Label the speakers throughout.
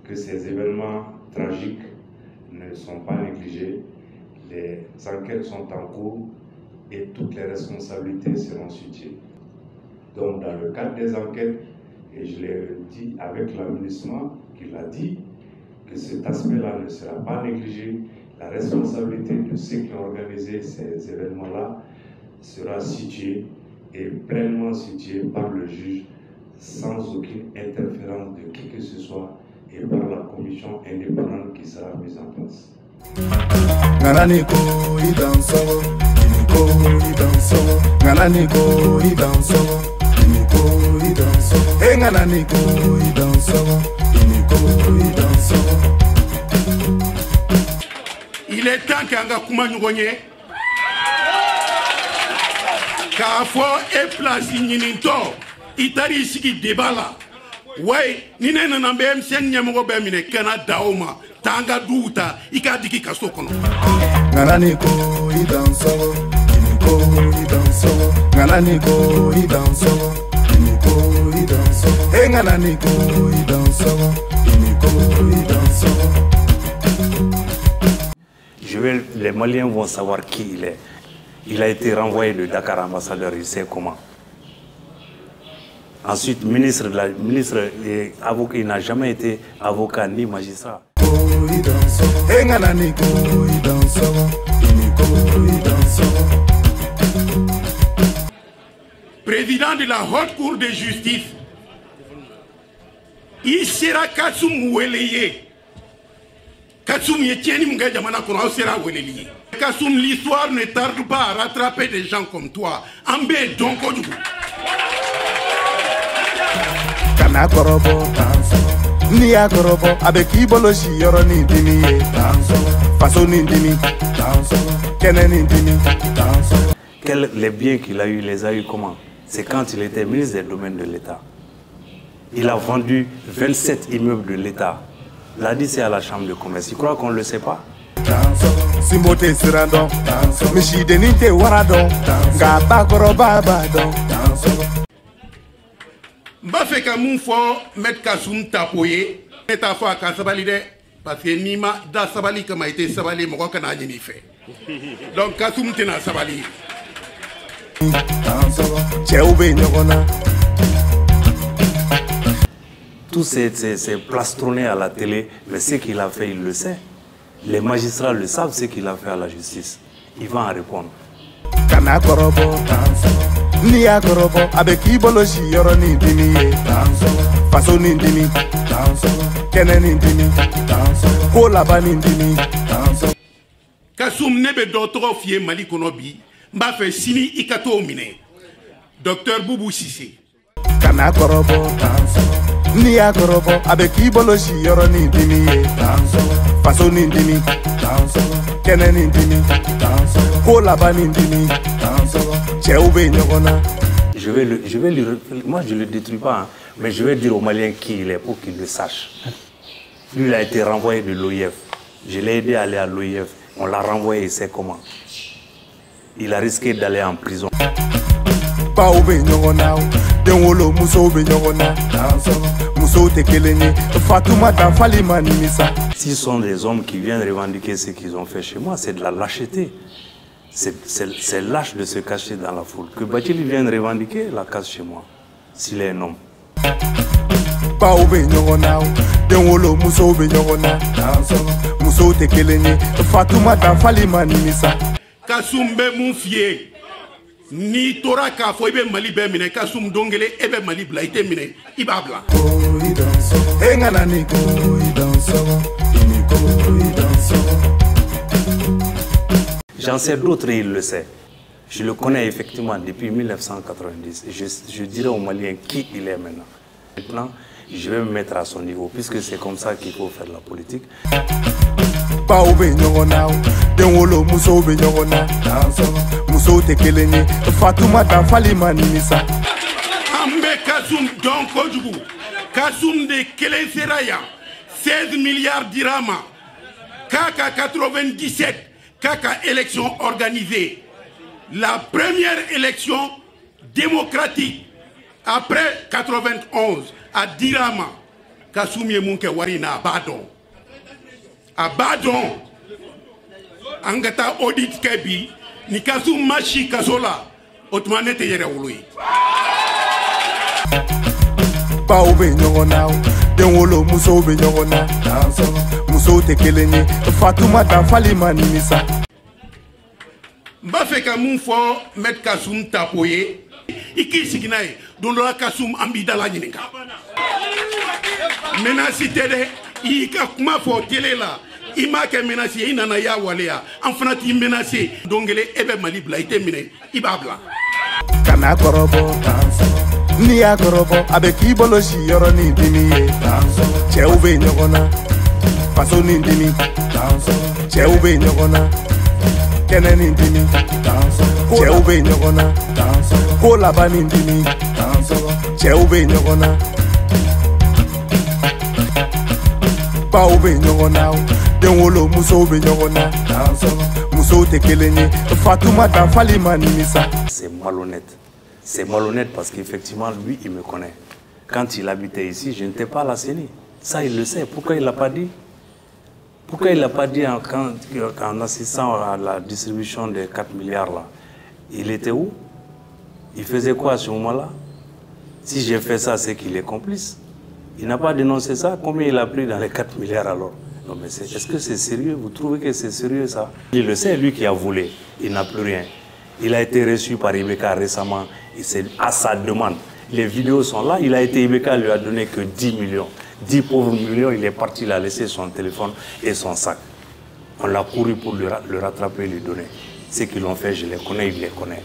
Speaker 1: que ces événements tragiques ne sont pas négligés. Les enquêtes sont en cours et toutes les responsabilités seront situées. Donc, dans le cadre des enquêtes, et je l'ai dit avec l'aménagement qu'il a dit, que cet aspect-là ne sera pas négligé. La responsabilité de ceux qui ont organisé ces événements-là sera située et pleinement située par le juge sans aucune interférence de qui que ce soit et par la commission indépendante qui sera mise en place.
Speaker 2: Il est temps qu'Anga Koumanougogné Kafo et place Ninto, Itari Siki Debala. Ouais, Nina Nambem Sen Yamogo Bemine, Canada Oma, Tanga Douta, Ikadiki Kasokono.
Speaker 3: Nananiko, Idanso, Iniko, Idanso, Nananiko, Idanso, Iniko, Idanso, Engananiko, Idanso, Iniko, Idanso.
Speaker 4: Les Maliens vont savoir qui il est. Il a été renvoyé de Dakar ambassadeur, il sait comment. Ensuite, ministre et avocat, il n'a jamais été avocat ni magistrat.
Speaker 2: Président de la Haute Cour de justice, il sera Kassoum Oueleye. Kassoum Yetieni Munga Jamana Koura sera Oueleye. Kassoum, l'histoire ne tarde pas à rattraper des gens comme toi. Ambé Donko Djougou.
Speaker 3: Kana korobo tanso Nia korobo Abeki boloshi yoro ni dimi tanso Faso ni dimi tanso Kene ni dimi tanso.
Speaker 4: Les biens qu'il a eu, les a eu comment? C'est quand il était ministre des domaines de l'État. Il a vendu 27 immeubles de l'État. L'a dit, c'est à la chambre de commerce. Il croit qu'on ne le sait pas.
Speaker 3: Simbote Sirandon, Michidenite Waradon, Gaba Koroba Badon.
Speaker 2: Bafeka Moufo, Met Kassoum Tapoye, Métaphore Kassabalide, parce que Nima, Da Sabali, comme a été Sabali, Morokana n'y fait. Donc Kassoum Tena Sabali.
Speaker 4: Tous ces plastronnés à la télé, mais ce qu'il a fait, il le sait. Les magistrats le savent, ce qu'il a fait à la justice. Il va en répondre.
Speaker 3: Kana korobo tanso Nia korobo Abeki boloshi yoro ni dimi tanso Faso ni dimi tanso Kene ni dimi tanso Kolaba ni dimi tanso.
Speaker 2: Kassoum nebe d'autres fier Mali Konobi, m'a fait sini ikato mine. Docteur Boubou Sissé.
Speaker 3: Kana korobo tanso Nia korobo Abeki boloshi yoro ni dimi tanso Faso ni dimi tanso Kene ni dimi tanso Kolaba ni dimi tanso.
Speaker 4: Moi je ne le détruis pas, hein, mais je vais dire aux Maliens qui il est pour qu'ils le sachent. Lui, il a été renvoyé de l'OIF. Je l'ai aidé à aller à l'OIF. On l'a renvoyé, il sait comment. Il a risqué d'aller en prison. S'ils sont des hommes qui viennent revendiquer ce qu'ils ont fait chez moi, c'est de la lâcheté. C'est lâche de se cacher dans la foule. Que Bathily vienne revendiquer la casse chez moi, s'il est un homme.
Speaker 2: Kassoum be Moufie, ni Tora Kafo ibe Mali be mine, Kassoum Dongele ebe Mali bla ite mine, ibabla.
Speaker 4: J'en sais d'autres et il le sait. Je le connais effectivement depuis 1990. Je dirais aux Maliens qui il est maintenant. Maintenant, je vais me mettre à son niveau, puisque c'est comme ça qu'il faut faire la politique.
Speaker 2: Ambe Kassoum Donko Djougou, Kassoum de Kelen Seraya, 16 milliards dirhams, Kaka 97, Kaka élection organisée. La première élection démocratique après 91 à Dirama, Kassoum ye mun kɛ wari na a b'a dɔn a b'a dɔn an ka taa audit kɛ bi ni Kassoum ma si kaso la o tuma ne tɛ yɛrɛ wolo ye.
Speaker 3: Baw bɛ ɲɔgɔn na den wolo musow bɛ ɲɔgɔn na musow tɛ kelen ye Fatuma Danfali ma nimisa.
Speaker 2: N b'a fɛ ka mun fɔ Maître Kassoum Tapo ye i k'i sigi n'a ye don dɔ la Kassoum an b'i dala ɲininka menace tɛ dɛ i y'i ka kuma fɔ télé la i m'a kɛ menace ye i nana y'a waleya an fana t'i menace don kelen e bɛ Mali bila i tɛ minɛ i b'a bila.
Speaker 3: Kana kɔrɔbɔ n'i y'a kɔrɔbɔ a bɛ k'i bolo si yɔrɔ ni dimi ye cɛw bɛ ɲɔgɔn na faso ni dimi cɛw bɛ ɲɔgɔn na kɛnɛ ni dimi cɛw bɛ ɲɔgɔn na ko laban ni dimi cɛw bɛ ɲɔgɔn na baw bɛ ɲɔgɔn na den wolo musow bɛ ɲɔgɔn na musow tɛ kelen ye Fatuma Danfali ma nimisa.
Speaker 4: C'est malhonnête. C'est malhonnête parce qu'effectivement, lui, il me connaît. Quand il habitait ici, je n'étais pas à la CENI. Ça, il le sait. Pourquoi il ne l'a pas dit? Pourquoi il ne l'a pas dit en assistant à la distribution des 4 milliards là? Il était où? Il faisait quoi à ce moment-là? Si j'ai fait ça, c'est qu'il est complice. Il n'a pas dénoncé ça. Combien il a pris dans les 4 milliards alors? Non mais est-ce que c'est sérieux? Vous trouvez que c'est sérieux ça? Il le sait, lui qui a volé. Il n'a plus rien. Il a été reçu par Ibeka récemment. C'est à sa demande. Les vidéos sont là. Il a été, Ibeka lui a donné que 10 millions. 10 pauvres millions, il est parti, il a laissé son téléphone et son sac. On l'a couru pour le rattraper et lui donner. Ceux qui l'ont fait, je les connais, il les connaît.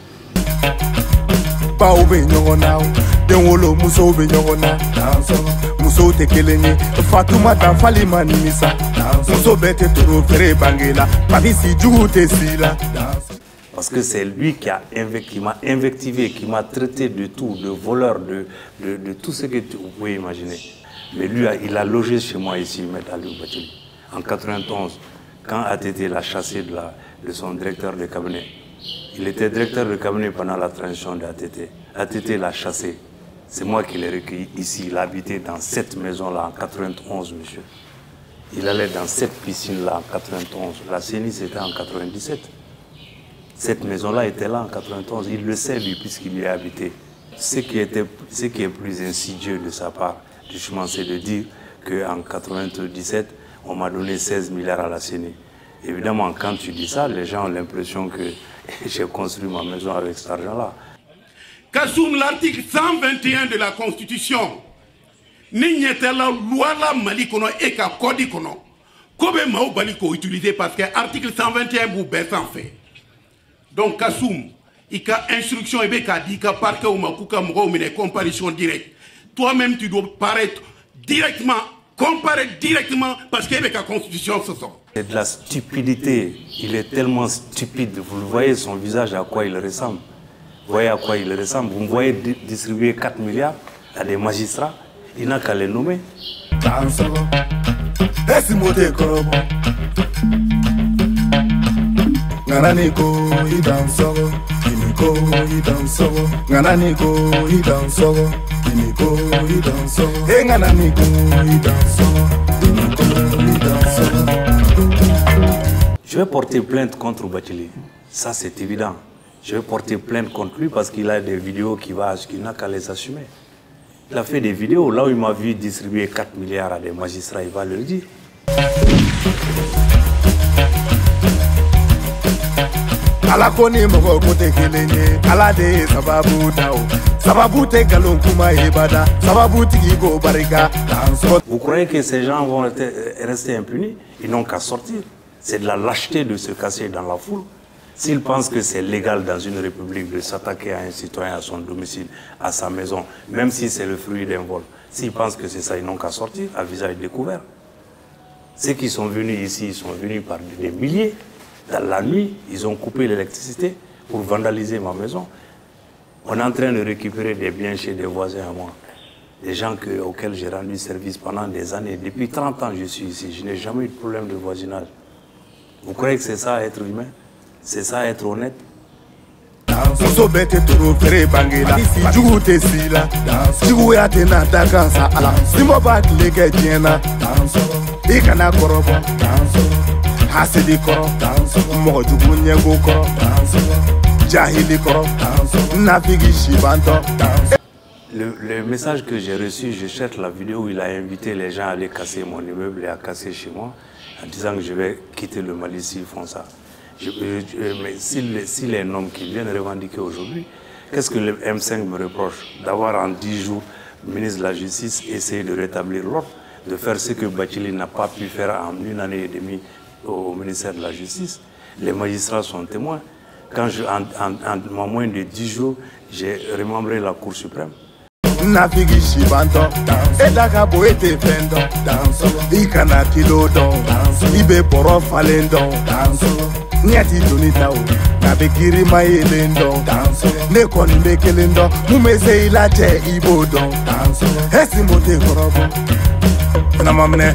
Speaker 3: Baw bɛ ɲɔgɔn na den wolo musow bɛ ɲɔgɔn na musow tɛ kelen ye Fatuma Danfali ma nimisa muso bɛɛ tɛ toro feere bange la Papisi jugu tɛ si la.
Speaker 4: Parce que c'est lui qui m'a invectivé, qui m'a traité de tout, de voleur, de tout ce que vous pouvez imaginer. Mais lui, il a logé chez moi ici, M. Aliou Bathily, en 91, quand ATT l'a chassé de son directeur de cabinet. Il était directeur de cabinet pendant la transition de ATT. ATT l'a chassé. C'est moi qui l'ai recueilli ici. Il habitait dans cette maison-là en 91, monsieur. Il allait dans cette piscine-là en 91. La CENI, c'était en 97. Cette maison-là était là en 91. Il le sait, lui, puisqu'il y a habité. Ce qui est plus insidieux de sa part, justement, c'est de dire qu'en 97, on m'a donné 16 milliards à la CENI. Évidemment, quand tu dis ça, les gens ont l'impression que j'ai construit ma maison avec cet argent-là.
Speaker 2: Kassoum, l'article 121 de la Constitution, ni nyete la loi la Mali kono et ka code kono. Kobe mao bali ko utiliser parce que l'article 121 vous baisse en fait. Donc Kassoum, il y a instruction et il y a parquet ou makuka mgo mine comparution directe. Toi-même tu dois paraître directement, comparer directement parce qu'il y a la Constitution ce soir.
Speaker 4: C'est de la stupidité. Il est tellement stupide. Vous le voyez, son visage, à quoi il ressemble. Vous voyez à quoi il ressemble. Vous me voyez distribuer 4 milliards à des magistrats. Il n'a qu'à les nommer. Je vais porter plainte contre Bathily. Ça, c'est évident. Je vais porter plainte contre lui parce qu'il a des vidéos qu'il n'a qu'à les assumer. Il a fait des vidéos. Là où il m'a vu distribuer 4 milliards à des magistrats, il va le dire.
Speaker 3: Ala koni mogo kote kelenye ala de sababu dao sababu te galon kuma ibada sababu tigi go barika.
Speaker 4: Vous croyez que ces gens vont rester impunis? Ils n'ont qu'à sortir. C'est de la lâcheté de se casser dans la foule. S'ils pensent que c'est légal dans une république de s'attaquer à un citoyen à son domicile, à sa maison, même si c'est le fruit d'un vol, s'ils pensent que c'est ça, ils n'ont qu'à sortir à visage découvert. Ceux qui sont venus ici, ils sont venus par des milliers. Dans la nuit, ils ont coupé l'électricité pour vandaliser ma maison. On est en train de récupérer des biens chez des voisins à moi. Des gens auxquels j'ai rendu service pendant des années. Depuis 30 ans, je suis ici. Je n'ai jamais eu de problème de voisinage. Vous croyez que c'est ça être humain? C'est ça être honnête?
Speaker 3: muso bɛɛ tɛ toro feere bange la jugu tɛ si la juguya tɛ na da gansa a la sinbɔ b'a tile kɛ diɲɛ na i kana kɔrɔbɔ hasidi kɔrɔ mɔgɔ jugu ɲɛgo kɔrɔ jahili kɔrɔ nafigi sibantɔ.
Speaker 4: Le message que j'ai reçu, je cherche la vidéo où il a invité les gens à aller casser mon immeuble et à casser chez moi, en disant que je vais quitter le Mali s'ils font ça. Mais si les noms qui viennent revendiquer aujourd'hui, qu'est-ce que le M5 me reproche? D'avoir en 10 jours, le ministre de la Justice essayé de rétablir l'ordre, de faire ce que Bathily n'a pas pu faire en 1 année et demie au ministère de la Justice. Les magistrats sont témoins. Quand en moins de 10 jours, j'ai remembré la Cour suprême.
Speaker 3: Nafigi shibantɔ edaka bo ete fɛn dɔn I kana kilo dɔn I bɛ bɔrɔ falen dɔn ɲɛti doni ta o nka bɛ girima yelen dɔn ne kɔni bɛ kelen dɔn mun bɛ se I la cɛ I b'o dɔn esi mo tɛ kɔrɔbɔ nama minɛ.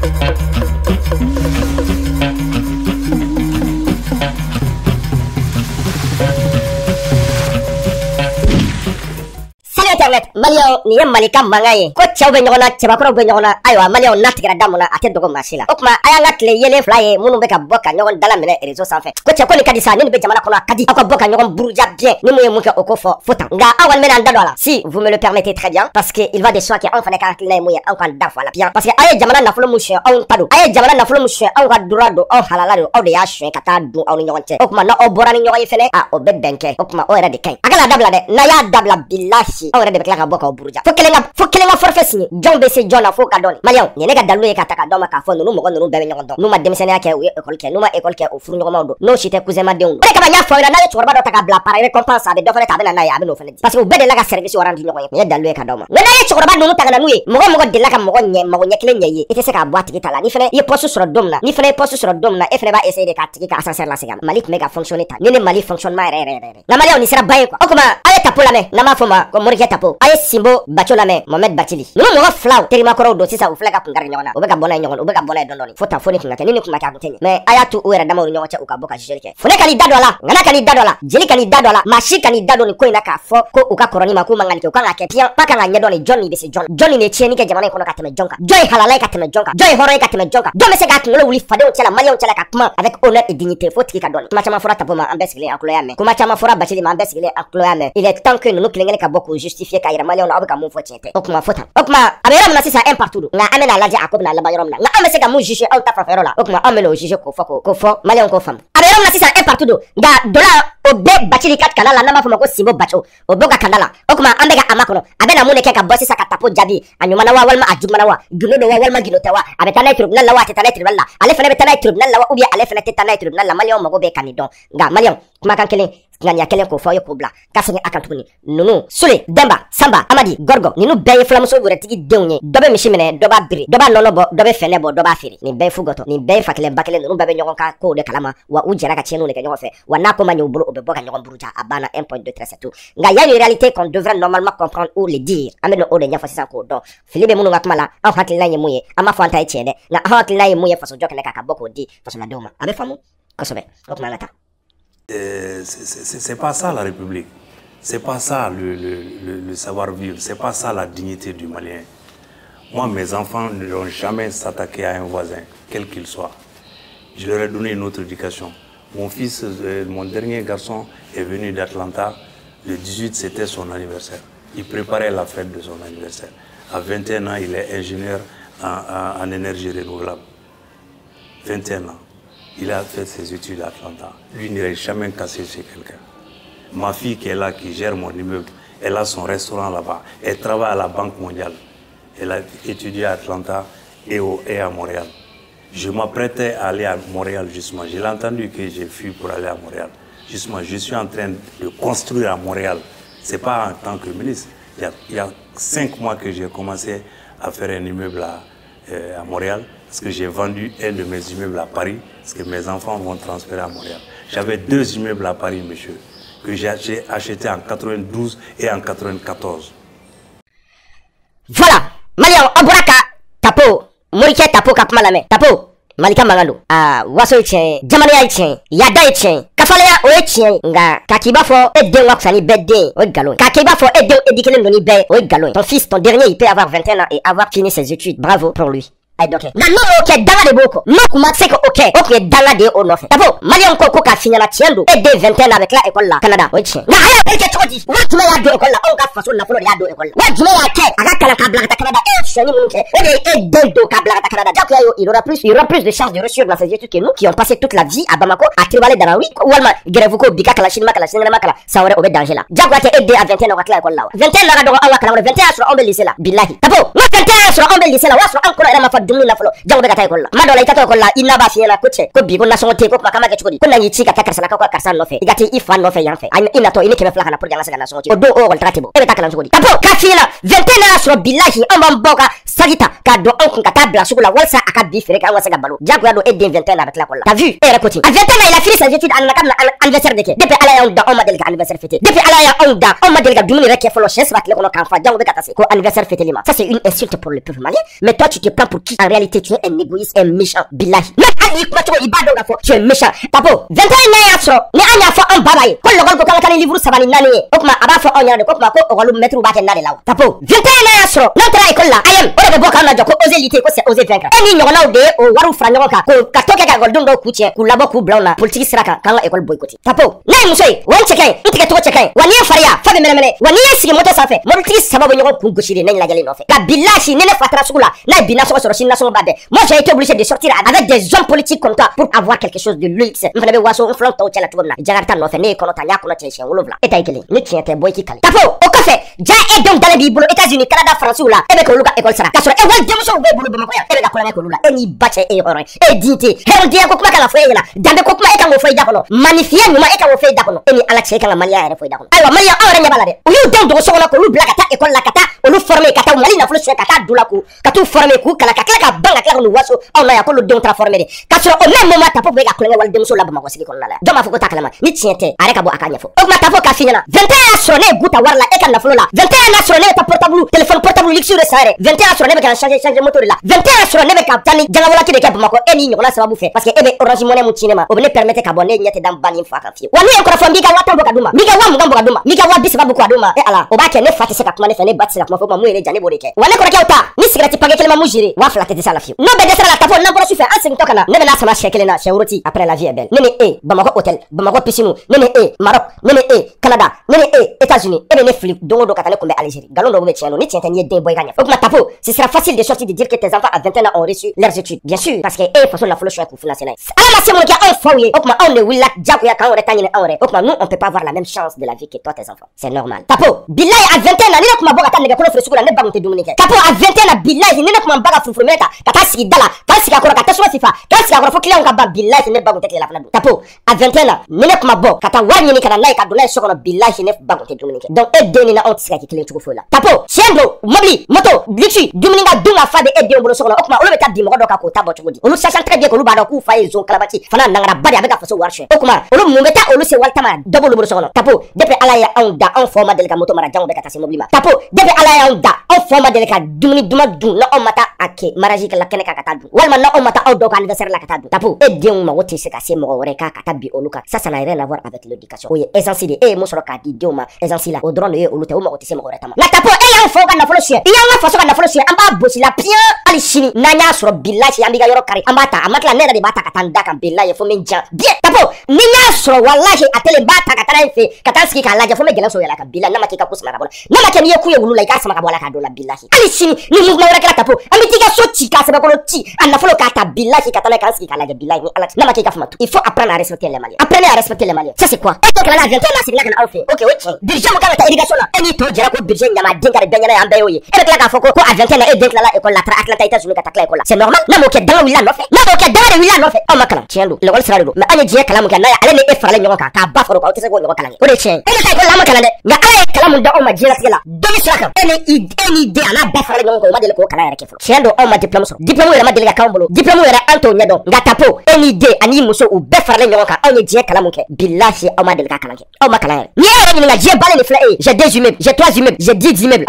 Speaker 5: Internet Malien ni ye Malika mangaye ko cɛw bɛ ɲɔgɔn na cɛbakɔrɔw bɛ ɲɔgɔn na ayiwa Malien na tigɛra da mun na a tɛ dogo maa si la o kuma a y'an ka tile yelen fila ye minnu bɛ ka bɔ ka ɲɔgɔn dala minɛ réseau sanfɛ ko cɛ ko nin ka di sa ni nin bɛ jamana kɔnɔ a ka di aw ka bɔ ka ɲɔgɔn buruja bien ni mun ye mun kɛ o ko fɔ fo tan nka aw kɔni bɛna an da don a la si vous me le permettez très bien parce que il va de soi que anw fana ka hakilina ye mun ye aw k'an da fɔ a la bien parce que aw ye jamana nafolo mun suɲɛ anw ta don a ye jamana nafolo mun suɲɛ anw ka droit don aw halala don aw de y'a suɲɛ ka taa dun aw ni ɲɔgɔn cɛ o kuma n'aw bɔra ni ɲɔgɔn ye fɛnɛ o bɛ bɛn kɛ o kuma o yɛrɛ de ka ɲi a kana dabila dɛ n'a y'a dabila bilahi aw yɛrɛ de bɛ tila ka bɔ k'aw buruja fo kelen ka forfait signé jɔn bɛ se jɔn na fo ka dɔn Malien nin ye ne ka dalilu ye ka ta ka dɔn ma k'a fɔ ninnu mɔgɔ ninnu bɛɛ bɛ ɲɔgɔn dɔn n'u ma denmisɛnniya kɛ u ye école kɛ n'u ma école kɛ o furu ɲɔgɔnmaw don n'o si tɛ cousin ma denw don o de kama n y'a fɔ aw ɲɛna n'a ye cɛkɔrɔba dɔ ta ka bila par récompense a bɛ dɔ fana ta a bɛ na n'a ye a bɛ n'o fana di parce que u bɛɛ delila ka service wari di ɲɔgɔn ye nin ye dalilu ye ka d'aw ma mais n'a ye cɛkɔrɔba ninnu ta ka na n'u ye mɔgɔ delila ka mago ɲɛ kelen ɲɛ ye i tɛ se k'a bɔ a tigi ta la ni fana i ye poste sɔrɔ don min na ni fana ye poste sɔrɔ don min na e fana b'a essayer de k'a tigi ka ascenseur lasegin a ma Mali tun bɛ ka fonctionner ta ni ne Mali fonctionnement yɛrɛ nka Malien nin sera ba ye quoi o kuma a ye tapo lamɛn n'an b'a fɔ ma ko Morikɛ tapo a ye Simbo Bacho lamɛn Mohamed Bathily ninnu mɔgɔ filaw terimakɔrɔw don sisan u filɛ ka kunkari ɲɔgɔn na u bɛ ka bɔ n'a ye ɲɔgɔn u bɛ ka bɔ n'a ye dɔɔni fo tan fo ni kun ka kɛ ni nin kun ma kɛ a kun tɛ ɲɛ mais a y'a to u yɛrɛ damaw ni ɲɔgɔn cɛ u ka bɔ ka jugeli kɛ fo ne ka n'i da don a la Ngana ka n'i da don a la Jeli ka n'i da don a la maa si ka n'i da don nin ko in na k'a fɔ ko u ka kɔrɔ ni ma k'u man kan nin kɛ u kan ka kɛ bien pas kan ka ɲɛdɔn nin jɔn nin bɛ se jɔn nin ye tiɲɛni kɛ jamana in kɔnɔ ka tɛmɛ jɔn kan jɔn ye halala ye ka tɛmɛ jɔn kan jɔn ye hɔrɔn ye ka tɛmɛ jɔn kan jɔn bɛ se k'a kunkolo wuli fadenw cɛla maliyɛnw cɛla ka kuma avec honneur et dignité fo tigi ka dɔn kuma caman fɔra Tapo ma an bɛɛ sigilen an tulo y'a mɛn kuma caman fɔra Bathily ma an bɛɛ sigilen an tulo y'a mɛn il est temps que ninnu kelen kelen ka bɔ k'u justifier k'a yira maliyɛnw na aw bɛ ka mun fɔ tiɲɛ tɛ o kuma fo tan o kuma a bɛ yɔrɔ min na sisan un partout don nka an bɛna lajɛ a ko bɛna laban yɔrɔ min na nka an bɛ se ka mun juger aw ta fanfɛyɔrɔ la o kuma an bɛna o juger k'o fɔ maliyɛnw k'o faamu a bɛ yɔrɔ min na sisan un partout don nka dɔ la o bɛɛ Bathily ka kanda la n'an b'a fɔ ma ko Simbo Bacho o bɛɛ ka kanda la o kuma an bɛ ka a makɔnɔ a bɛna mun de kɛ ka bɔ sisan ka Tapo jaabi a ɲuman na wa walima a juguman na wa gindo don wa walima gindo tɛ wa a bɛ taa n'a ye tribunal la wa a tɛ taa n'a ye tribunal la ale fana bɛ taa n'a ye tribunal la wa ou bien ale fana tɛ taa n'a ye tribunal la maliyɛnw mago bɛ ka nin dɔn nka maliyɛnw kumakan kelen ŋaniya kelen k'o fɔ aw ye k'o bila ka segin a kan tuguni ninnu Sule Demba Samba Amadi Gorgo ninnu bɛɛ ye filamuso wɛrɛtigi denw ye dɔ bɛ misi minɛ dɔ b'a biri dɔ b'a nɔnɔ bɔ dɔ bɛ fɛnɛ bɔ dɔ b'a feere nin bɛɛ ye fugɔtɔ nin bɛɛ ye fa kelen ba kelen ninnu bɛɛ bɛ ɲɔgɔn ka kow de kalama wa u jɛra ka tiɲɛniw de kɛ ɲɔgɔn fɛ wa n'a ko ma ɲɛ u bolo u bɛ bɔ ka ɲɔgɔn buruja a banna 1.2 très c'est tout nka il y a une réalité qu'on devrait normalement comprendre ou le dire an bɛ o de ɲɛfɔ sisan k'o dɔn fili bɛ minnu ka kuma la anw hakilina ye mun ye an m'a fɔ an ta ye tiɲɛ dɛ nka anw hakilina ye mun ye fasojɔ kɛnɛ kan ka bɔ k'o di fasoladenw ma a bɛ faamu kosɛbɛ o kuma an ka taa.
Speaker 4: C'est pas ça la République, c'est pas ça le savoir-vivre, c'est pas ça la dignité du Malien. Moi, mes enfants ne vont jamais s'attaquer à un voisin, quel qu'il soit. Je leur ai donné une autre éducation. Mon fils, mon dernier garçon est venu d'Atlanta, le 18 c'était son anniversaire. Il préparait la fête de son anniversaire. À 21 ans, il est ingénieur en énergie renouvelable. 21 ans. Il a fait ses études à Atlanta. Lui n'irait jamais casser chez quelqu'un. Ma fille qui est là, qui gère mon immeuble, elle a son restaurant là-bas. Elle travaille à la Banque mondiale. Elle a étudié à Atlanta et à Montréal. Je m'apprêtais à aller à Montréal justement. J'ai entendu que j'ai fui pour aller à Montréal. Justement, je suis en train de construire à Montréal. Ce n'est pas en tant que ministre. Il y a 5 mois que j'ai commencé à faire un immeuble à Montréal. Parce que j'ai vendu un de mes immeubles à Paris, parce que mes enfants vont transférer à Montréal. J'avais 2 immeubles à Paris, monsieur, que j'ai achetés en 92 et en 94.
Speaker 5: Voilà, Malien, Aburaka, Tapo, Morikɛ Tapo ka kuma lamɛn Tapo malika mangalo waso chen jamani ya chen yada chen kafalaya o chen nga kakiba fo eden wa kusani bedde o galon kakiba fo eden edikele noni be o galon ton fils ton dernier il peut avoir 21 ans et avoir fini ses études bravo pour lui. Ay doke na no oke danga de boko no kuma seko oke danga de o no fe tabo malion ko ka finya na tiendo et de 21 avec la école là Canada ochi na haya eke chodi what me ya do école là on ka faso na folo ya do école là what me ya ke aga kala ka blaga ta Canada et cheni munke et de do ka blaga ta Canada donc il aura plus de chances de réussir dans ses études que nous qui ont passé toute la vie à Bamako à travailler dans la rue ou alma grevuko bika kala shinma kala sinema kala ça aurait au danger là jagwate et de à 21 avec la école là 21 là do on kala 21 sur on lycée là billahi tabo na 21 sur on lycée là waso encore ina ma dumuni na folo jango be kata école la madola itato école la inna ba fiela koche ko bi ko na songote ko makama ke chukodi ko na yichi kata karsala ko karsa no fe igati ifa no fe yanfe ina to ini keme flaka na pour janga sanga na songote ko do o ko tratebo e be takala chukodi kapo ka fiela 21 sur billahi amba boka sagita ka do on kata bla sukula walsa aka bi fere ka wasa gabalo jago do edin 21 avec la école la t'as vu et recoti à 21 il a fini ses études en anniversaire de ke depuis ala ya on modèle ka anniversaire fêté depuis ala ya on modèle ka dumuni rek folo chess bat le ko kan fa jango be kata ko anniversaire fêté lima ça c'est une insulte pour le peuple malien mais toi tu te prends pour qui en réalité tu es un égoïste, un méchant, billahi. Mais Ali, quoi tu es méchant. Tapo, 21 ans, so, ni anya fo un babaye. Ko logol ko kala livre sabani nani. Okma aba fo onya de kokma ko ogolu metru ba ken nade law. Tapo, 21 ans, so, n'entra école là. Ayem, o de boka na joko oser lutter ko c'est oser vaincre. Eni nyona de o waru franyo ka ko ka toke ka goldun do kuche ku labo ku blona politique sraka kan école boycott. Tapo, nay musoy, wan cheken, intike to cheken. Wani faria, fa be mele. Wani sigi moto safe. Politique sababu nyoko ku goshiri nani la gele no fe. Ka billahi nene fatra sukula. Na bina so shinna so babe. Moi j'ai été obligé de sortir avec des hommes politiques comme toi pour avoir quelque chose de luxe. On fait waso on flanque au tchela tubna. Jagarta no fe ne kono tanya kono tchien wolovla. Eta ikele. Ni tchien te boy ki kale. Tapo, au café. Ja et donc dans les bibles États-Unis, Canada, France ou là. Ebe ko luka école sara. Kasoro e wal demuso be bulu bama ko ya. Ebe ka kola ko lula. Eni bache e hore. E dite. He dia ko kuma kala foye la. Dambe ko kuma e kan go foye dakono. Magnifier nyuma e kan go foye dakono. Eni ala che kan malia e foye dakono. Aywa malia awre nya balade. O yu dem do so na ko lu blaga ta école la kata. O lu former kata mali na fulu se kata dulaku. Katu former ku kala kala banga kala no waso. On a yakolo don transformer. Kasoro au même moment tapo be ka kola wal demuso la bama ko sigi kono la. Doma foko takalama. Ni tiente. Are ka bo akanya fo. O ma tapo ka finyana. 21 sonné guta warla e kan na fulu la. 21 sonné ta portable téléphone portable luxueux sare 21 sonné be kan changer moteur la 21 sonné be ka tani janga wala kide ka bamako eni nyola sababu fe parce que ebe orange money mu cinema o bene permettre ka bonne nyete dam bani fa kan fi wani en ko fa mbiga wata boka duma miga wa mugambo duma miga wa bisiba buku aduma e ala o ba ke ne fati se ka kuma ne fe ne batsi la kuma fo mu ene jane boreke wani ko ka uta ni cigarette page kelema mu jire wa fla tete sala fi no be desala la tapo na ko su fe ansin to kana ne be na sama shekele na shawroti après la vie est belle nene e bamako hôtel bamako piscine nene e Maroc nene e Canada nene e États-Unis ebe ne flip dongo do katale ko be Algérie galon do be tiano ni tienta ni de boy gagna okuma tapo ce sera facile de sortir de dire que tes enfants à 21 ans ont reçu leurs études bien sûr parce que façon la follow pour financer ala ma semo ki un fawye okuma on ne willa jaku ya kan on retanye en vrai okuma nous on peut pas avoir la même chance de la vie que toi tes enfants c'est normal tapo billahi à 21 ans ni okuma boka tan ne ko fre sukula ne bagunte dumunike tapo à 21 ans billahi ni okuma baga fufuru meta kata sigi dala kata sigi akora kata swa fifa kata sigi akora fo client ka ba billahi ne bagunte la fana tapo à 21 ans ni okuma bo kata wani ni kana naika dulai sokono billahi ne bagunte dumunike donc e deni na on tsika ki client ko fola tapo chendo mobili moto lichi dumininga dunga fa de e de bolo sokono okuma olo beta di mo do ka ko tabo chugudi olo sachant très bien ko lu ba do ku fa e zone kalabati fana nangara bari avec faso warshe okuma olo mumeta olo se waltama double bolo sokono tapo depuis ala ya on da on forma de ka moto mara jango be kata se mobili ma tapo depuis ala ya on da on forma de ka dumini duma dun na on mata ake maraji ka la kene ka kata du walma na on mata o do ka anniversaire la kata du tapo e de ma wote se ka se mo re ka kata bi oluka ça n'a rien à voir avec l'éducation oye essentiel e mo soro ka di de ma essentiel o drone e olu te o ma wote se mo re tama na tapo e ya fo ka na folo she ya nga faso ka na folo she amba bosi la bien ali shini nanya soro billahi ambiga yoro kare amata amatla nena de bata katanda kan billahi fo men jan bien tapo ninya soro wallahi atele bata katara fe katanski ka laje fo me gelan so yala ka billahi nama kika kusma bola nama ke niye kuye wulu la ka sama ka bola ka dola billahi ali shini ni mu ma wala tapo amiti ka so ti ka sebe ko ti anna folo ka ta billahi katana kanski ka laje billahi ni ala nama kika fuma il faut apprendre à respecter les maliens apprenez à respecter les maliens ça c'est quoi et que la vient là c'est là kana alfe OK oui déjà mo ka ta irrigation là eni to jera ko budget nyama dinga de benya ya ambayo yi e be ka foko ko a 21 ans e dinga la école la tra Atlanta États-Unis ka takla école c'est normal na mo ke dans willa no fe na mo ke dans willa no fe o makala tiendo le gol sra do mais anya je kala mo ke na ya ale ne e farale nyoko ka ba foro ko tese go nyoko kala o de chen e ka école la mo kala de nga ale kala mo da o ma jira tela domi sraka eni de ala ba farale nyoko ma de ko kala ya ke fo tiendo o ma diplôme so diplôme era ma de ka kambolo diplôme era anto nyedo nga tapo eni de ani muso u be farale nyoko ka anya je kala mo ke billahi o ma de ka kala ke o makala frère. J'ai 2 immeubles, j'ai 3 immeubles, j'ai 10 immeubles. En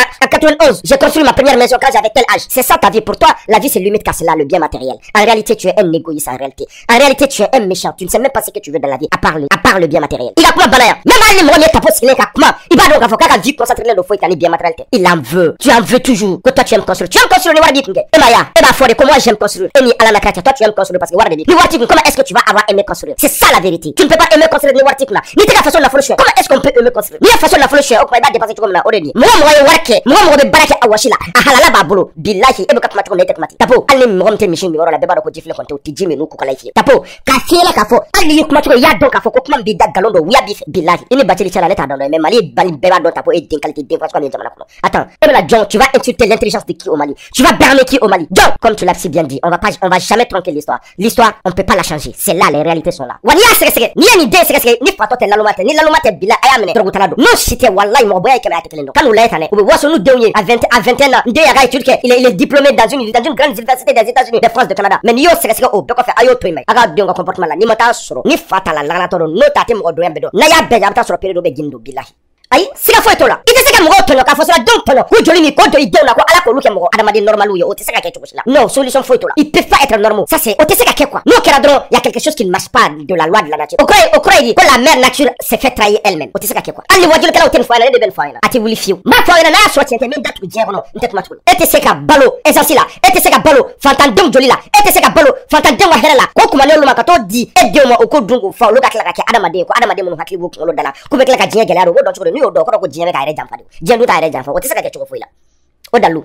Speaker 5: 91, j'ai construit ma première maison quand j'avais tel âge. C'est ça ta vie. Pour toi, la vie c'est limite qu'à cela, le bien matériel. En réalité, tu es un égoïste en réalité. En réalité, tu es un méchant. Tu ne sais même pas ce que tu veux dans la vie, à part le bien matériel. Il a quoi banaya? Même Ali Mournier t'as posé les comment? Il va donc avoir qu'à vie concentrer le faux et bien matériel. Il en veut. Tu en veux toujours. Que toi tu aimes construire. Tu aimes construire le Wardi Kunge. Et Maya, et ma foi, comment j'aime construire. Et ni Alana Kratia, toi tu aimes construire parce que Wardi. Le Wardi, comment est-ce que tu vas avoir aimé construire? C'est ça la vérité. Tu ne peux pas aimer construire le Wardi Kuna. Ni ta façon de la folie. Comment est-ce qu'on peut aimer construire? Ni la façon de la folie. Au point de dépasser comme on a already. Moi, warke. Moi, de baraka awashila. Ahalala babolo. Billahi. Et baka matron n'était mati. Tapo. Allez, m'romte michin miro la beba ko tifle konte o tiji menu ko kala ifi. Tapo. Kasiela kafo. Allez, yuk matron ya donc kafo ko kuma bida galondo wiya bif. Billahi. Ini bateli chala leta dans le Mali bali beba don tapo et din qualité de France comme il jamana. Attends. Et là, John, tu vas insulter l'intelligence de qui au Mali? Tu vas berner qui au Mali? John, comme tu l'as si bien dit, on va jamais tronquer l'histoire. L'histoire, on peut pas la changer. C'est là, les réalités sont là. Wani asere ni une idée sere ni fatote la lomate ni la lomate bila ayamene. Trogutalado. Non, c'était wallahi mon boy qui m'a été quand nous l'êtes année. On voit son nous dernier à 21 ans. Ndé yaga étude il est diplômé dans une grande université des États-Unis, de France, de Canada. Mais yo sere au beko fait ayo toy mai. Aga donga comportement là ni mata soro ni fatala la toro no tate mo do yambedo. Na ya be yamta soro period be gindo billahi. Ayi sika fo etola ite seka mo tono ka fo sala don tono ku joli ni ko do ide na ko ala ko luke mo adamadi normal yo o te seka ke chukosila non solution fo etola il peut pas être normal ça c'est o te seka ke quoi no kera dron il y a quelque chose qui ne marche pas de la loi de la nature o croit dit que la mère nature s'est fait trahir elle-même o te seka ke quoi ali wajul kala o ten fo na de ben fo na ati wuli fiu ma fo na so tiente min datu jero no ntet matul e te seka balo essentiel e te seka balo fantan dom joli la e te seka balo fantan dom wa herala ko kuma no ma ka to di e de mo o ko dungu fo lo ka kala ka adamade mo hakli wo ko lo dala ko be kala ka jinya gele aro do chukoro ni o do ko jinya ka ere jamfa jendu ta ere jamfa o te seka ke chuko foila o dalu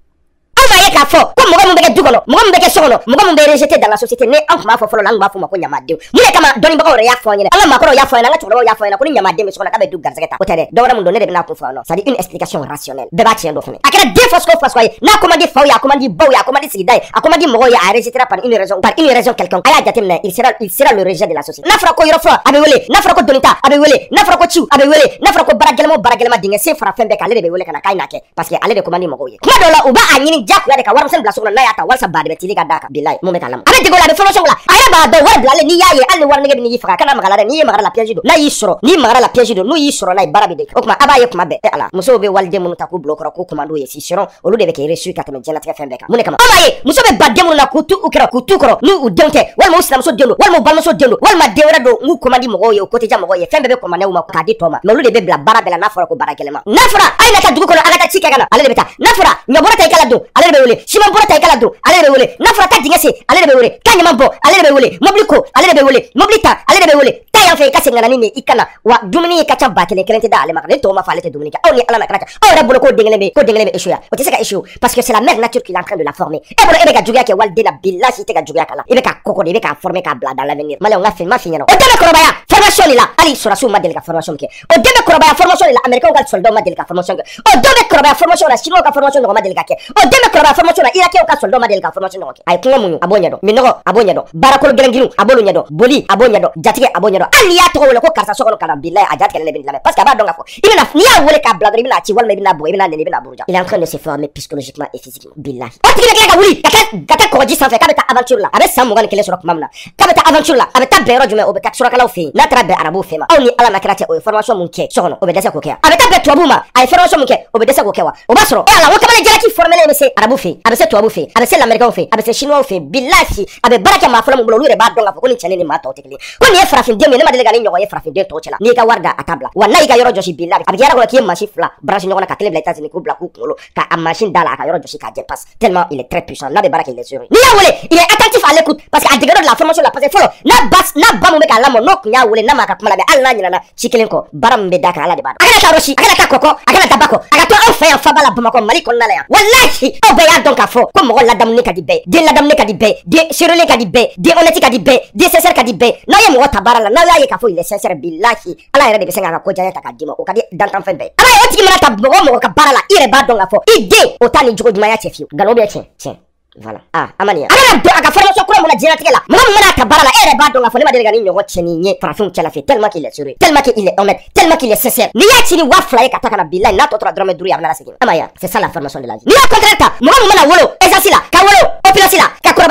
Speaker 5: ye ka fo ko mogo mbeke dugono mogo mbeke sogono mogo mbeke rejeté dans la société ne en ma fo folo la ngba fo mako nyamade mu ne kama doni bako re ya fo nyene ala makoro ya fo na ngachoro ya fo na ko nyamade me sogona ka be du garzeta o tere do wala mu do ne de na ko fo no ça dit une explication rationnelle be ba tien do fene akara deux fois ko na commandi fo ya commandi bo ya commandi sigidai a commandi mogo ya a rejeté par une raison quelconque aya jatemne il sera le rejet de la société na fra ko yoro fo abe wele na fra ko donita abe wele na fra ko chiu abe wele na fra ko baragelema dinga se fra fembe ka le be wele kana kaina ke parce que ale de commandi mogo ye kuma do la uba anyini jaku ya de ka waram sen blasona na yata walsa bade betili ka daka billahi mo me kalam abe digola be formation la aya ba do war blale ni yaye alle war nege ni faka kana magala ni magala la piège do na yisro ni magala la piège do no yisro na barabi de okuma abaye kuma be ala muso be walde mun ta ku blokro ko kuma do yesi siron olu de be ke resu ka teme jela fembe ka mun kama abaye muso be badde mun na kutu ukra kutu kro nu udonte wal mo islam so delo wal mo balmo so delo wal ma dewra do ngu kuma di mogo ye ko te jam mogo ye fembe be kuma na uma ka di toma me olu de be bla barabe la na fara ko baragelema na fara ay na ta dugu ko ala ta chika kana ale de beta na fara nyobora ta kala do ale be wele shima bora ta kala do ale be wele na fara ta dingese ale be wele kanya mambo ale be wele mobliko ale be wele moblita ale be wele ta ya fe kase ngana ni ikana wa dumini ka cha batele kelente da ale makale to ma falete dumini ka oni ala makana o ra bolo ko dingele be eshuya o tese ka eshu parce que c'est la mère nature qui est en train de la former e bolo ebe ka jugia ke walde la billahi te ka jugia kala ebe ka koko ebe ka former ka bla dans l'avenir male on a fait ma finano o debe korobaya formation la ali sura su madel ka formation ke o debe korobaya formation la américain ka soldat madel ka formation ke o debe korobaya formation la chinois ka formation no madel ka ke o debe korobaya formation la irakien ka soldat madel ka formation no ke ay tunga munyu abonya do minogo abonya do barakol gelengilu abonya do boli abonya do jatige abonya do ali ya to wala ko karsa sokolo kana billahi ajat kele bin la parce que ba donga fo ibina ni ya wala ka bla ibina ci wala ibina bo ibina ne ibina buruja il est en train de se former psychologiquement et physiquement billahi o tigile ka wuli kata ko ji sanfe ka beta aventure la abe samu gan kele sorok mamna ka beta aventure la abe ta bero jume o be ka sorok la fi na tra be arabu fema aw ni ala makrate o formation mun ke sokono o be desa ko ke abe ta be to abuma ay formation mun ke o be desa ko ke wa o basro e ala wo kamale jela ki former le se arabu fi abe se to abu fi abe se l'américain fi abe se chinois fi billahi abe baraka ma fala mun bolo lure ba donga fo ko ni chane ni ma to tekli ko ni e frafin de me ne ma de ga ni nyogo e frafin de to chela ni ka warda atabla wallahi ga yoro joshi billahi abe yara ko ki ma shifla branche nyogo na ka tele blaita ni ko bla ku kolo ka a machine dala ka yoro joshi ka je passe tellement il est très puissant là de baraka il est sûr ni ya wole il est attentif à l'écoute parce que a degado de la formation la parce que follow na ba mu me ka lamo no nya wole na ma ka kuma la be alla nyina na chikelen ko baram be daka ala de ba akana ta roshi akana ta koko akana ta bako akato en fait en fabala bamako mali kon na la ya wallahi o be ya donc afo ko mo la dam ne ka di be de la dam ne ka di be de sirole ka di be de oneti ka di be de sincère ka di be na ye mo tabara la na ya ye ka fo il est sincère billahi ala yere de be senga ka ko jaya ta ka dimo o ka di dan tan fembe ala o tigi mara ta mo ka bara la ire ba donc afo ide o tani jugo di maya chefiu galo be tiens voilà amania ala do aga formation ko mo na jina tigela mo na ta bara la ere ba donc afo ne ma de ga ni nyogo cheni nye parfum chala fait tellement qu'il est sûr tellement qu'il est honnête tellement qu'il est sincère ni ya chini wa fly ka takana billahi na to tra drame duri amna la segin amaya c'est ça la formation de la vie ni la contrata mo na wolo ezasila ka wolo opilosila ka koraba fima ka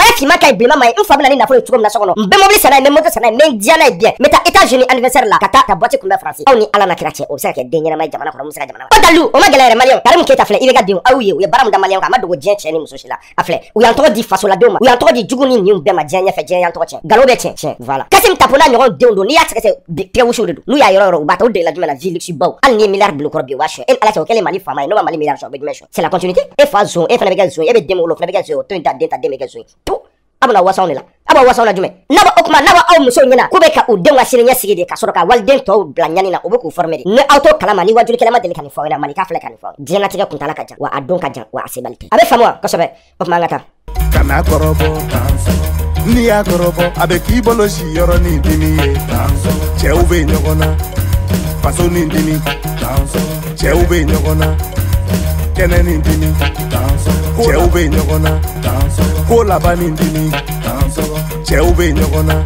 Speaker 5: ka iblima mai in fa bana ni na fo tugo na sokono mbe mobile sana me moto sana me diana bien meta États-Unis anniversaire la kata ta boîte kumbe France aw ni ala na kira che o sa ke denyana mai jamana ko musaka jamana o dalu o magala malion karim keta fle ibe gadin aw ye baram da malion ka madogo jen che ni musoshila afle u yan to di faso la doma u yan to di juguni ni be ma jen fe jen yan to che galo be chen voilà kasim tapona nyon deundo ni ya tse pe wushu de nu ya yoro ba to de la jumela ville ci baw al ni milliard blue korbi washe en ala to kele mali fama no mali milliard so be mesho c'est la continuité e fa zone e fa na be gazo e be demo lo fa na be gazo to inta denta de me gazo abuna wasaw la aba wasaw la jume naba okuma naba aw muso nyina ko be ka u den wasire nya sigide ka soro ka walden to bla nyani na obeku formeri ne auto kalama ni wajuli kalama de kan fo ina mani ka fle kan fo dina tiga kuntala ka jan wa adon ka jan wa asibalite abe famwa ko sobe okuma ngata
Speaker 3: kana korobo tanso ni ya korobo abe ki bolo shi yoro ni dini ye tanso che ube nyogona paso ni dini tanso che ube nyogona kene ni dini tanso che ube nyogona tanso ko laba ni dini tanso che ube nyogona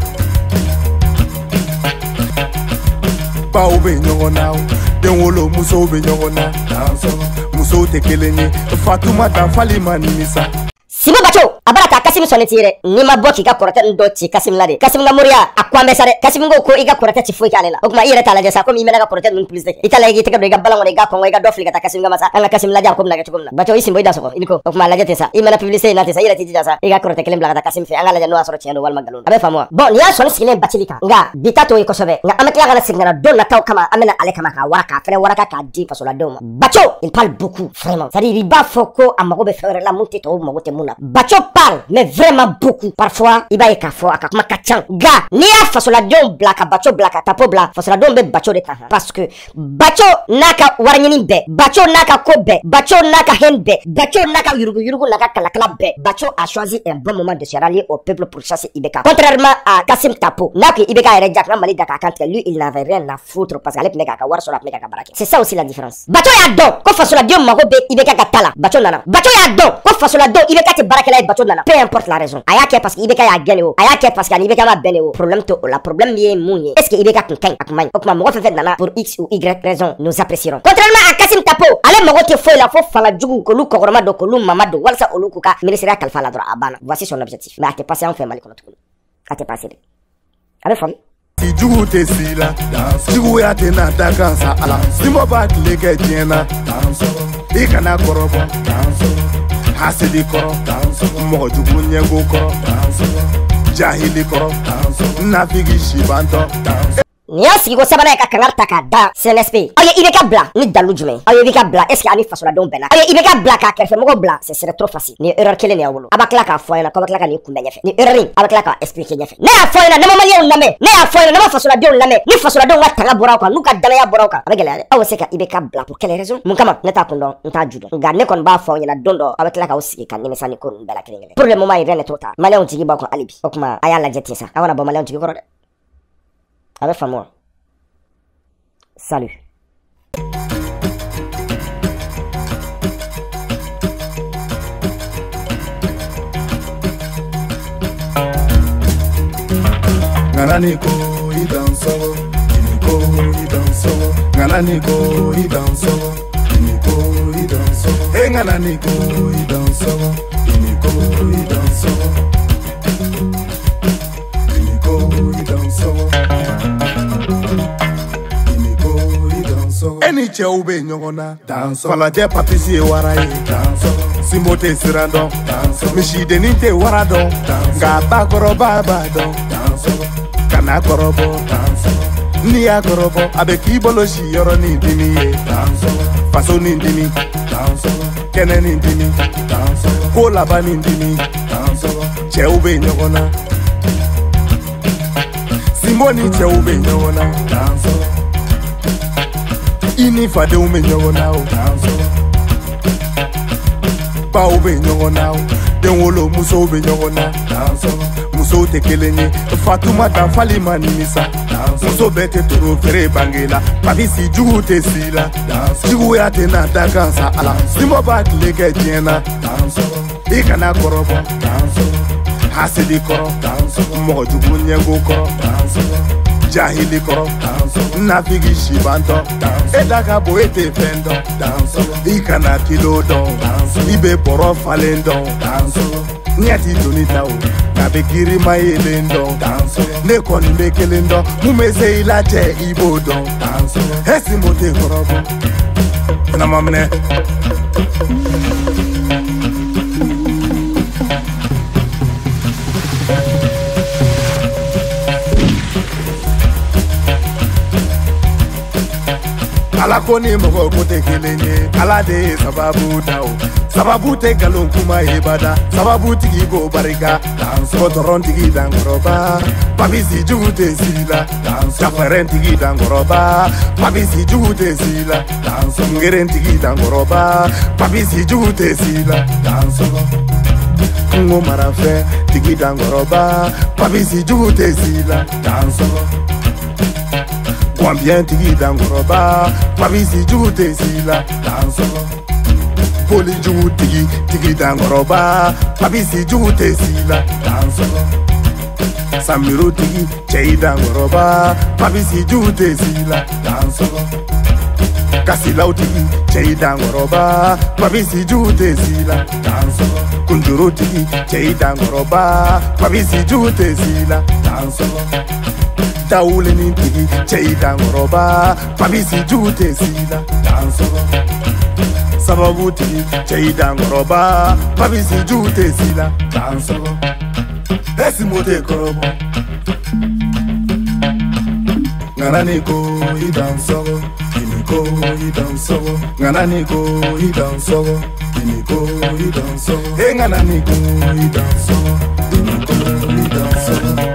Speaker 3: pa ube nyogona den wolo muso ube nyogona tanso muso tekeleni Fatuma dan falima ni misa
Speaker 5: Simo bacho abarata kasim sonetire ni maboki ka korata ndoti kasim lade kasim ngamuria akwambe sare kasim ngo ko iga korata ci fuika lela okuma ire tala jesa ko mi mena ka korata nun plus de itala igi tega ga balango ga ko ga dofli ka kasim ngamasa anga kasim laja ko naga tukumna bacho isi boy daso iniko okuma laja tesa imena publicité na tesa ire tiji jasa iga korata kelem blaga kasim fe anga laja no asoro chendo wal magalon abe famwa bon ya son sikine bachilika nga bitato iko sobe nga amakla kana signala don na taw kama amena ale kama ka waraka fere waraka ka di fasola doma bacho il parle beaucoup vraiment ça dit riba foko amago be fere la monte to magote muna bacho parle mais vraiment beaucoup parfois il va y kafo akakuma kachan ga ni a fasola don blaka bacho blaka tapo bla fasola don be bacho de ta parce que bacho naka warnyini be bacho naka kobe bacho naka henbe bacho naka yurugu naka kala be bacho a choisi un bon moment de se rallier au peuple pour chasser Ibeka contrairement à Kassim Tapo naki Ibeka et Jack Mali daka quand lui il n'avait rien à foutre parce qu'alep mega ka war sur la mega ka baraki c'est ça aussi la différence bacho ya don ko fasola don mago be Ibeka katala bacho nana bacho ya don ko fasola don Ibeka te barakela bacho nana peu importe la raison ayake parce que Ibeka ya gagné ayake parce que Ibeka ma bene problème to la problème lié mounier est-ce que Ibeka kun akmay okuma mo fait nana pour x ou y raison nous apprécierons contrairement à Kassim Tapo ale mago te foi la fo fala jugu ko lu ko gorma do ko lu mamado walsa olukuka ministère kalfa la droit abana voici son objectif mais ate passer en fait mal ko tukul ate passer avec femme
Speaker 3: si jugu te sila jugu ya te na dagansa ala simo ba leke jena ikana korobo hasidi koro mo jugu nyengo koro jahili koro nafigi shibanto
Speaker 5: Nia sigi ko sabana ka kangarta ka da CNSP aye Ibeka bla ni dalu jume aye Ibeka bla est-ce que ani fasola don bena aye Ibeka bla ka kerfe mo bla c'est serait trop facile ni erreur kele ni awolo abakla ka foyna ko abakla ka ni kumba nyefe ni erreur abakla ka expliquer nyefe ne a foyna na mama lion name ne a foyna na fasola don name ni fasola don watanga bora ko nuka dala ya bora ko abagele awo seka Ibeka bla pour quelle raison mun kama neta kundo nta judo ga ne kon ba foyna dondo abakla ka osiki kan ni mesani ko bela kelele pour le moment il rene tota malion tigi ba ko alibi okuma ayala jetisa awana bo malion tigi ko avec famille. Salut.
Speaker 3: Gananiko i danso, iniko i danso. Gananiko i danso, iniko i danso. Hey, gananiko i danso, iniko i danso. Eni che ube nyongona danso fala je papisi e waraye danso simbote sirando danso mishi denite warado ga bakoro baba do danso kana korobo danso ni ya korobo abe ki bolo shi yoro ni dini ye danso faso ni dini danso kene ni dini danso ko laba ni dini danso che ube nyongona simboni che ube nyongona danso ini fade ume nyongo nao pa ube nyongo nao den wolo muso ube nyongo na muso tekeleni Fatuma dan falima ni misa muso bete toro fere bangela papisi jugu te sila jugu ya te na dagansa ala simo ba leke jena ikana korobo hasidi koro mo jugu nyengo koro jahili koro nafigi shibanto edaka bo ete fendo ikana kilo don ibe boro falendo nyati donita o a bɛ kiri ma yelen dɔn ne kɔni bɛ kelen dɔn mun bɛ se i la cɛ i b'o dɔn esi mo tɛ kɔrɔbɔ nama minɛ ala ko ni mɔgɔ ko tɛ kelen ye ala de ye sababu da o sababu tɛ nkalon kuma ye bada sababu tigi ko barika kɔtɔrɔntigi dankɔrɔba papisi jugu tɛ si la jafɛrɛntigi dankɔrɔba papisi jugu tɛ si la ngerentigi dankɔrɔba papisi jugu tɛ si la kungo marafɛn tigi dankɔrɔba papisi jugu tɛ si la Combien tigi dankɔrɔba papisi jugu tɛ si la poli jugu tigi dankɔrɔba papisi jugu tɛ si la samiro tigi cɛyi dankɔrɔba papisi jugu tɛ si la kasilaw tigi cɛyi dankɔrɔba papisi jugu tɛ si la kunjoro tigi cɛyi dankɔrɔba papisi jugu tɛ si la Tawuleni tigi cɛyi dankɔrɔba papisi jugu tɛ si la sababu tigi cɛyi dankɔrɔba papisi jugu tɛ si la esi mo tɛ kɔrɔbɔ nganani ko i dansɔgɔ ini ko i dansɔgɔ nganani ko i dansɔgɔ ini ko i dansɔgɔ nganani ko i dansɔgɔ ini ko i dansɔgɔ